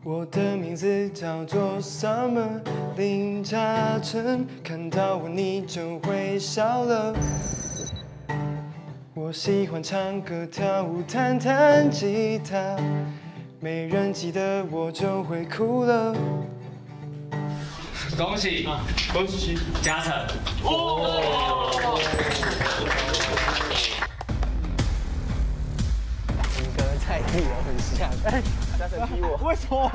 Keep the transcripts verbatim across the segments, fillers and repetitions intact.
我的名字叫做 Summer 林嘉诚，看到我你就会笑了。我喜欢唱歌、跳舞、弹弹吉他，没人记得我就会哭了。 恭喜， 恭喜嘉诚！哦。 你跟蔡依林很像，哎，嘉诚踢我，为什么？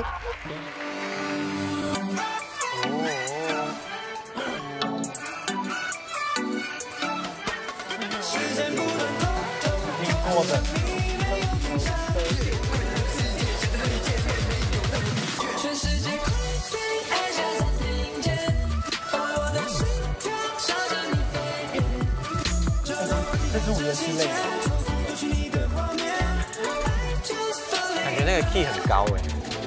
听过的。这是五元之类的。感觉那个 key 很高哎。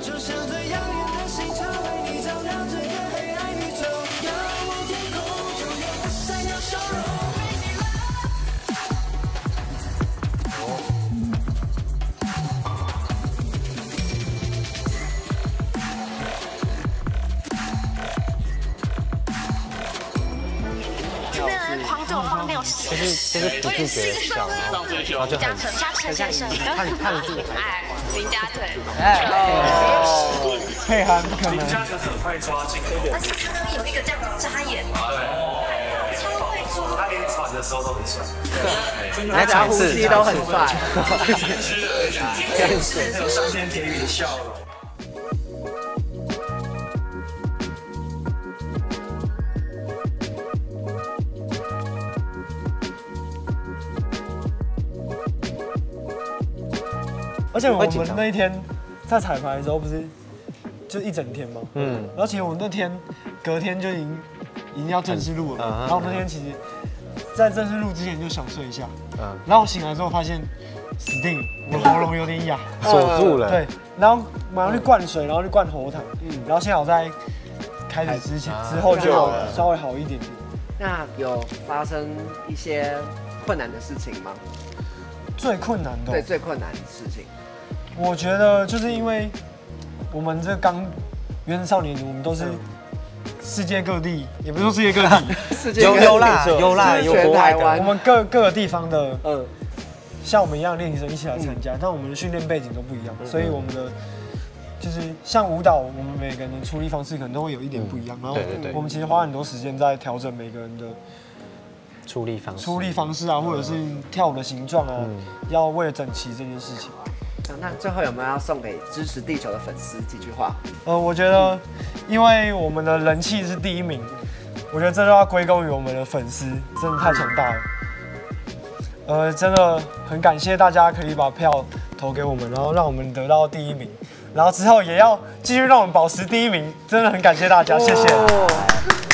狂这种荒谬事， 就是就是不自觉的笑，然后然后就很嘉诚嘉诚先生， 看看自己， 哎，林嘉诚， 哎哦，佩涵不可能， 林嘉诚很会抓进， 而且他刚有一个这样眨眼，超会抓， 他连喘的时候都很帅， 对，来打呼吸都很帅， 真是有上天给予的笑容。 而且我们那一天在彩排的时候，不是就一整天吗？嗯。而且我那天隔天就已经已经要正式录了，然后我那天其实，在正式录之前就想睡一下，嗯。然后我醒来之后发现死定了，我喉咙有点哑， 锁住了。对。 然后马上去灌水，然后去灌喉糖，嗯。然后幸好在开始之前之后就稍微好一点点。 那有发生一些困难的事情吗？ 最困难的， 对，最困难的事情。 我觉得就是因为我们这刚原始少年组，我们都是世界各地，也不是说世界各地， 世界有有啦有啦有国外的， 我们各各个地方的，嗯，像我们一样练习生一起来参加，但我们的训练背景都不一样，所以我们的就是像舞蹈，我们每个人的出力方式可能都会有一点不一样，然后我们其实花很多时间在调整每个人的出力方式、 出力方式啊，或者是跳舞的形状啊，要为了整齐这件事情。 那最后有没有要送给支持地球的粉丝几句话？ 呃，我觉得，因为我们的人气是第一名，我觉得这都要归功于我们的粉丝，真的太强大了。呃，真的很感谢大家可以把票投给我们，然后让我们得到第一名，然后之后也要继续让我们保持第一名，真的很感谢大家，谢谢。